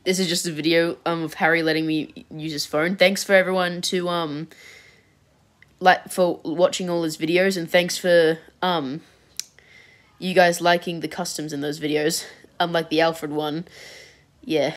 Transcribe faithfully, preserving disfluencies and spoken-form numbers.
this is just a video um of Harry letting me use his phone. Thanks for everyone to um like for watching all his videos, and thanks for um you guys liking the customs in those videos. Unlike the Alfred one. Yeah.